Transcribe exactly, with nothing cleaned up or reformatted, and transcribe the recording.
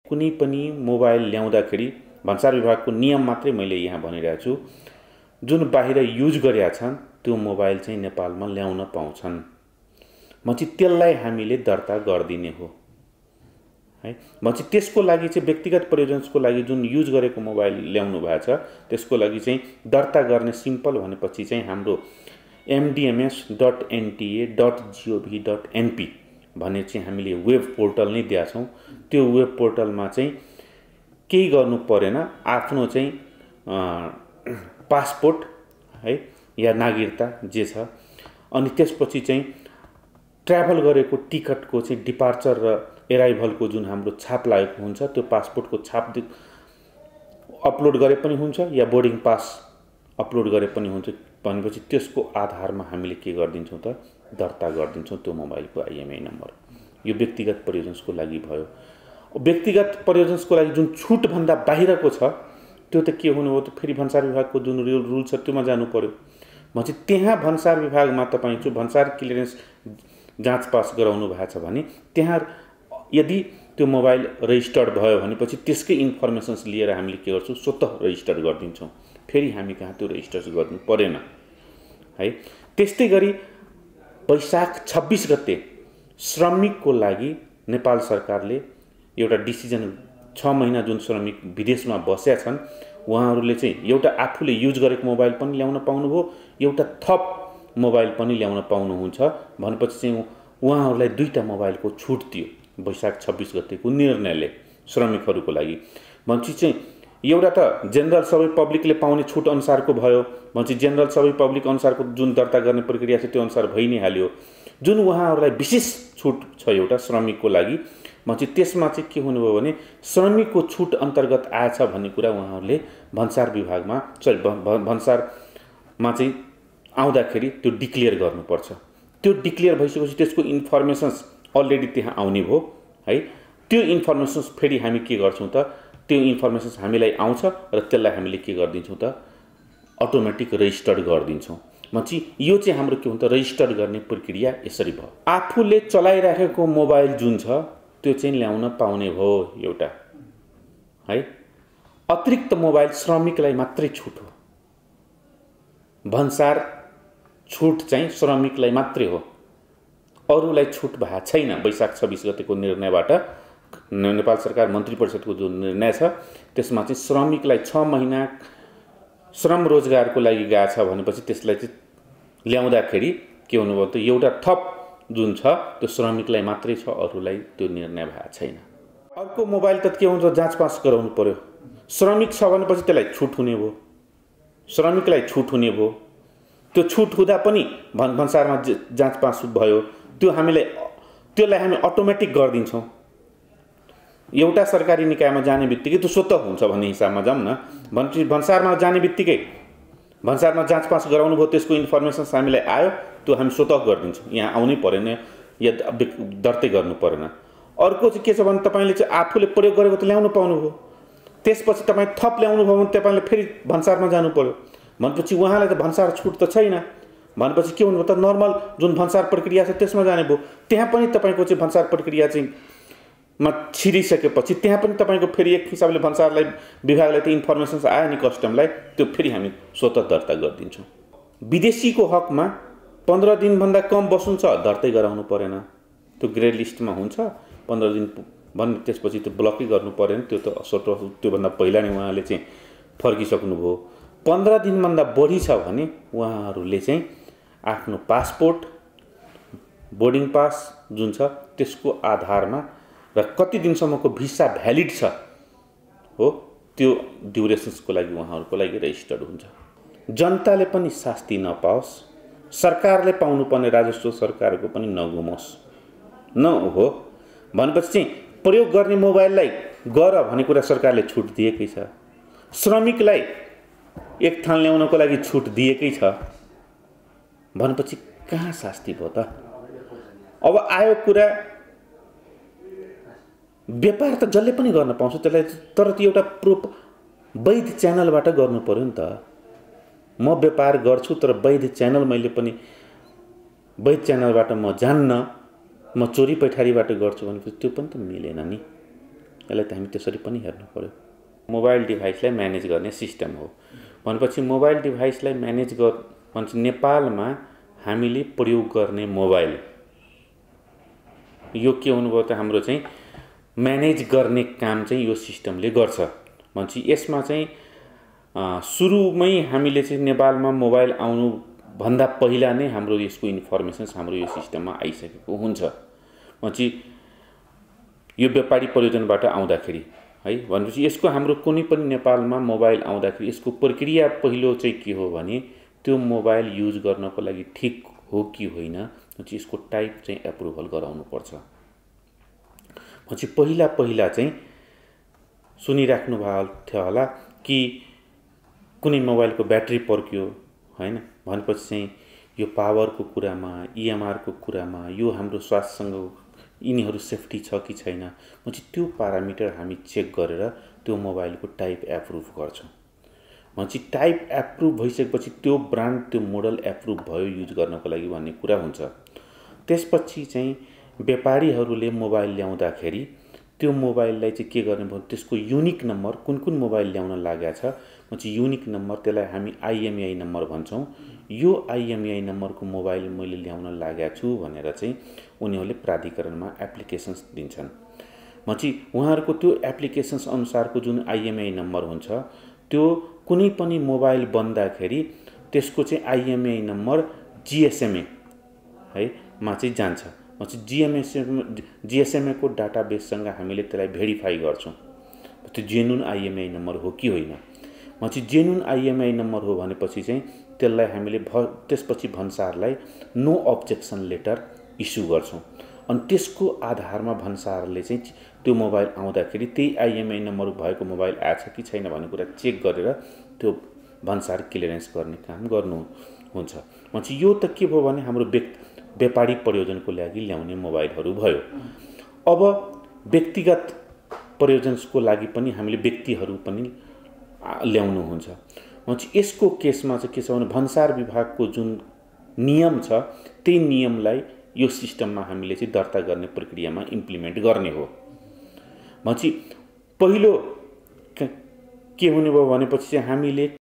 कुनै पनि मोबाइल ल्याउँदाखेरि भन्सार विभागको नियम मात्रै मैले यहाँ भनिरहेको छु, जुन बाहिर युज गरेका छन् त्यो मोबाइल चाहिँ नेपालमा ल्याउन पाउँछन्। म चाहिँ त्यसलाई हामीले दर्ता गर्दिने हो है। म चाहिँ त्यसको लागि चाहिँ व्यक्तिगत प्रयोजनको लागि जुन युज गरेको मोबाइल ल्याउनु भएको छ त्यसको लागि चाहिँ दर्ता गर्ने सिम्पल भनेपछि चाहिँ हाम्रो MDMS dot NTA dot gov dot NP भन्ने चाहिँ हामीले वेब पोर्टल नै दिएका छौँ। त्यो वेब पोर्टलमा चाहिँ केही गर्नु परेन, आफ्नो चाहिँ पासपोर्ट है या नागरिकता जे छ, अनि त्यसपछि चाहिँ ट्राभल गरेको टिकटको चाहिँ डिपार्चर र एराइभलको जुन हाम्रो छाप लागेको हुन्छ त्यो पासपोर्टको छाप अपलोड गरे पनि हुन्छ या बोर्डिङ पास अपलोड गरे पनि हुन्छ भनेपछि त्यसको आधारमा हामीले के गरिदिन्छौँ त दर्ता गरिदिन्छौँ त्यो मोबाइलको आइएमआई नम्बर। यो व्यक्तिगत प्रयोजनको लागि भयो। व्यक्तिगत प्रयोजनको लागि जुन छुटभन्दा बाहिरको छ त्यो त के हुनु हो त फेरि भन्सार विभागको जुन रुल छ त्योमा जानु पर्यो। म चाहिँ त्यहाँ भन्सार विभागमा तपाईँ छु भन्सार क्लियरेन्स जाँच पास गराउनु भएको छ भने त्यहाँ यदि त्यो मोबाइल रेजिस्टर्ड भयो भनेपछि त्यसकै इन्फर्मेसन्स लिएर हामीले के गर्छौँ स्वतः रेजिस्टर गरिदिन्छौँ। फेरि हामी कहाँ त्यो रेजिस्टर गर्नु परेन है। त्यस्तै गरी वैशाख छब्बिस गते श्रमिकको लागि नेपाल सरकारले एउटा डिसिजन, छ महिना जुन श्रमिक विदेशमा बसेका छन् उहाँहरूले चाहिँ एउटा आफूले युज गरेको मोबाइल पनि ल्याउन पाउनुभयो, एउटा थप मोबाइल पनि ल्याउन पाउनुहुन्छ भनेपछि चाहिँ उहाँहरूलाई दुईटा मोबाइलको छुट दियो वैशाख छब्बिस गतेको निर्णयले श्रमिकहरूको लागि। भनेपछि चाहिँ एउटा त जेनरल सबै पब्लिकले पाउने छुट अनुसारको भयो, भनेपछि जेनरल सबै पब्लिक अनुसारको जुन दर्ता गर्ने प्रक्रिया छ त्यो अनुसार भइ नै हाल्यो। जुन उहाँहरूलाई विशेष छुट छ एउटा श्रमिकको लागि, भनेपछि त्यसमा चाहिँ के हुनुभयो भने श्रमिकको छुट अन्तर्गत आएछ भन्ने कुरा उहाँहरूले भन्सार विभागमा सरी भन्सारमा चाहिँ आउँदाखेरि त्यो डिक्लेयर गर्नुपर्छ। त्यो डिक्लेयर भइसकेपछि त्यसको इन्फर्मेसन्स अलरेडी त्यहाँ आउने भयो है। त्यो इन्फर्मेसन्स फेरि हामी के गर्छौँ त त्यो इन्फर्मेसन्स हामीलाई आउँछ र त्यसलाई हामीले के गरिदिन्छौँ त अटोमेटिक रेजिस्टर्ड गरिदिन्छौँ। भनेपछि यो चाहिँ हाम्रो के हुन्छ रेजिस्टर गर्ने प्रक्रिया यसरी भयो। आफूले चलाइराखेको मोबाइल जुन छ त्यो चाहिँ ल्याउन पाउने भयो एउटा है। अतिरिक्त मोबाइल श्रमिकलाई मात्रै छुट हो, भन्सार छुट चाहिँ श्रमिकलाई मात्रै हो, अरूलाई छुट भएको छैन। वैशाख छब्बिस गतेको निर्णयबाट नेपाल सरकार मन्त्री परिषदको जो निर्णय छ त्यसमा चाहिँ श्रमिकलाई छ महिना श्रम रोजगारको लागि गएको छ भनेपछि त्यसलाई चाहिँ ल्याउँदाखेरि के हुनुभयो त एउटा थप जुन छ त्यो श्रमिकलाई मात्रै छ, अरूलाई त्यो निर्णय भएको छैन। अर्को मोबाइल त के हुन्छ जाँच पास गराउनु पर्यो। श्रमिक छ भनेपछि त्यसलाई छुट हुने भयो, श्रमिकलाई छुट हुने भयो। त्यो छुट हुँदा पनि भन् भन्सारमा जाँच पास भयो, त्यो हामीले त्यसलाई हामी अटोमेटिक गरिदिन्छौँ। एउटा सरकारी निकायमा जाने बित्तिकै त्यो स्वतः हुन्छ भन्ने हिसाबमा जाउँ न। भनेपछि भन्सारमा जाने बित्तिकै भन्सारमा जाँच पास गराउनु भयो, त्यसको इन्फर्मेसन्स हामीलाई आयो, त्यो हामी स्वतः गरिदिन्छौँ। यहाँ आउनै परेन या दर्तै गर्नु परेन। अर्को चाहिँ के छ भने तपाईँले चाहिँ आफूले प्रयोग गरेको त ल्याउनु पाउनुभयो, त्यसपछि तपाईँ थप ल्याउनु भयो भने तपाईँले फेरि भन्सारमा जानु पर्यो। भनेपछि उहाँलाई त भन्सार छुट त छैन, भनेपछि के हुनुभयो त नर्मल जुन भन्सार प्रक्रिया छ त्यसमा जाने भयो। त्यहाँ पनि तपाईँको चाहिँ भन्सार प्रक्रिया चाहिँ मा छिरिसकेपछि त्यहाँ पनि तपाईँको फेरि एक हिसाबले भन्सारलाई विभागलाई त इन्फर्मेसन्स आयो नि कस्टमलाई, त्यो फेरि हामी स्वतः दर्ता गरिदिन्छौँ। विदेशीको हकमा पन्ध्र दिनभन्दा कम बस्नु छ दर्तै गराउनु परेन, त्यो ग्रे लिस्टमा हुन्छ पन्ध्र दिन भन्ने, त्यसपछि त्यो ब्लकै गर्नु परेन, त्यो त स्वतः त्योभन्दा पहिला नै उहाँले चाहिँ फर्किसक्नुभयो। पन्ध्र दिनभन्दा बढी छ भने उहाँहरूले चाहिँ आफ्नो पासपोर्ट बोर्डिङ पास जुन छ त्यसको आधारमा र कति दिनसम्मको भिसा भ्यालिड छ हो त्यो ड्युरेसन्सको लागि उहाँहरूको लागि रेजिस्टर्ड हुन्छ। जनताले पनि शास्ति नपाओस्, सरकारले पाउनुपर्ने राजस्व सरकारको पनि नगुमोस् न हो भनेपछि चाहिँ प्रयोग गर्ने मोबाइललाई गर भन्ने कुरा सरकारले छुट दिएकै छ, श्रमिकलाई एक थान ल्याउनको लागि छुट दिएकै छ भनेपछि कहाँ शास्ति भयो त। अब आयो कुरा व्यापार त जसले पनि गर्न पाउँछ त्यसलाई, तर त्यो एउटा प्रोप वैध च्यानलबाट गर्नु पर्यो नि त। म व्यापार गर्छु तर वैध च्यानल मैले पनि वैध च्यानलबाट म जान्न, म चोरी पैठारीबाट गर्छु भनेपछि त्यो पनि त मिलेन नि यसलाई त हामी त्यसरी पनि हेर्नु पर्यो। मोबाइल डिभाइसलाई म्यानेज गर्ने सिस्टम हो भनेपछि मोबाइल डिभाइसलाई म्यानेज गर भन्छ नेपालमा हामीले प्रयोग गर्ने मोबाइल यो के हुनुभयो त हाम्रो चाहिँ म्यानेज गर्ने काम चाहिँ यो सिस्टमले गर्छ भन्छ। यसमा चाहिँ सुरुमै हामीले चाहिँ नेपालमा मोबाइल आउनु भन्दा पहिला नै हाम्रो यसको इन्फर्मेसन्स हाम्रो यो सिस्टममा आइसकेको हुन्छ। भन्छ यो व्यापारी प्रयोजनबाट आउँदाखेरि है भनेपछि यसको हाम्रो कुनै पनि नेपालमा मोबाइल आउँदाखेरि यसको प्रक्रिया पहिलो चाहिँ के हो भने त्यो मोबाइल युज गर्नको लागि ठिक हो कि होइन भन्छ यसको टाइप चाहिँ एप्रुभल गराउनु पर्छ। भन्छ पहिला पहिला चाहिँ सुनिराख्नु भएको थियो होला कि कुनै मोबाइलको ब्याट्री पर्क्यो हैन भनेपछि चाहिँ यो पावरको कुरामा इएमआरको कुरामा यो हाम्रो स्वास्थ्यसँग यिनीहरू सेफ्टी छ कि छैन भन्छ त्यो पारामिटर हामी चेक गरेर त्यो मोबाइलको टाइप एप्रुभ गर्छौँ। भन्छ टाइप एप्रुभ भइसकेपछि त्यो ब्रान्ड त्यो मोडल एप्रुभ भयो युज गर्नको लागि भन्ने कुरा हुन्छ। त्यसपछि चाहिँ व्यापारीहरूले मोबाइल ल्याउँदाखेरि त्यो मोबाइललाई चाहिँ के गर्ने भयो त्यसको युनिक नम्बर कुन कुन मोबाइल ल्याउन लागेको छ भन्छ युनिक नम्बर त्यसलाई हामी आइएमईआई नम्बर भन्छौँ। यो आइएमईआई नम्बरको मोबाइल मैले ल्याउन लागेको छु भनेर चाहिँ उनीहरूले प्राधिकरणमा एप्लिकेसन्स दिन्छन्। भन्छ उहाँहरूको त्यो एप्लिकेसन्स अनुसारको जुन आइएमईआई नम्बर हुन्छ त्यो कुनै पनि मोबाइल बन्दाखेरि त्यसको चाहिँ आइएमईआई नम्बर जिएसएमए है मा चाहिँ जान्छ। भन्छ जिएमएसएम जिएसएमएको डाटाबेससँग हामीले त्यसलाई भेरिफाई गर्छौँ त्यो जेन्युन आइएमईआई नम्बर हो कि होइन। भन्छ जेन्युन आइएमईआई नम्बर हो भनेपछि चाहिँ त्यसलाई हामीले भ त्यसपछि भन्सारलाई नो अब्जेक्सन लेटर इस्यु गर्छौँ अनि त्यसको आधारमा भन्सारले चाहिँ त्यो मोबाइल आउँदाखेरि त्यही आइएमईआई नम्बर भएको मोबाइल आएछ कि छैन भन्ने कुरा चेक गरेर त्यो भन्सार क्लियरेन्स गर्ने काम गर्नु हुन्छ। भन्छ यो त के भयो भने हाम्रो व्यक्ति व्यापारी प्रयोजनको लागि ल्याउने मोबाइलहरू भयो। अब व्यक्तिगत प्रयोजनको लागि पनि हामीले व्यक्तिहरू पनि ल्याउनु हुन्छ। भन्छ यसको केसमा चाहिँ के छ भने भन्सार विभागको जुन नियम छ त्यही नियमलाई यो सिस्टममा हामीले चाहिँ दर्ता गर्ने प्रक्रियामा इम्प्लिमेन्ट गर्ने हो। भन्छ पहिलो के हुने भयो भनेपछि चाहिँ हामीले